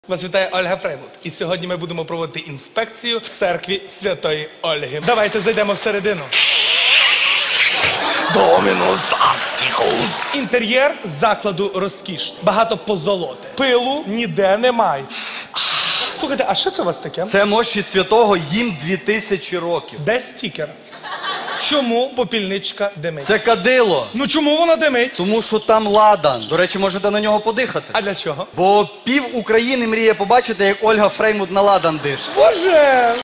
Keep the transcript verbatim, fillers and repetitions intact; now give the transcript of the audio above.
Вас вітає Ольга Фреймут. І сьогодні ми будемо проводити інспекцію в церкві Святої Ольги. Давайте зайдемо всередину. Домінус Антикус. Інтер'єр закладу розкішний. Багато позолоти. Пилу ніде немає. Слухайте, а що це у вас таке? Це мощі святого, їм дві тисячі років. Де стікер? Чому попільничка димить? Це кадило, Ну чому вона димить? тому що там ладан. До речі, можете на нього подихати. А для чого? Бо пів України мріє побачити, як Ольга Фреймут на ладан дише. Боже!